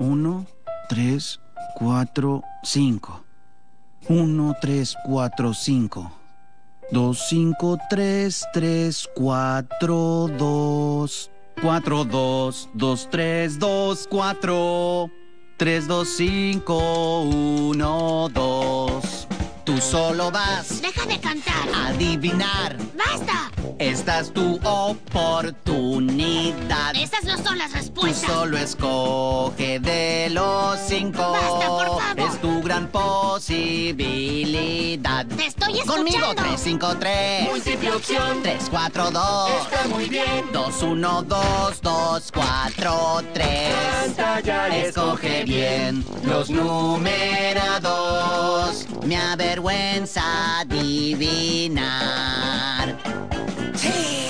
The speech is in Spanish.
1, 3, 4, 5. 1, 3, 4, 5. 2, 5, 3, 3, 4, 2. 4, 2, 2, 3, 2, 4. 3, 2, 5, 1, 2. Tú solo vas. ¡Deja de cantar! A adivinar. ¡Basta! Esta es tu oportunidad. Esas no son las Tú respuestas. solo escoge de los 5. ¡Basta, por favor! Es tu gran posibilidad. ¡Te estoy escuchando! Conmigo, 3, 5, 3. Múltiple opción. 3, 4, 2. Está muy bien. 2, 1, 2, 2, 4, 3. Canta ya y Escoge bien los numerados. Me avergüenza adivinar. ¡Sí!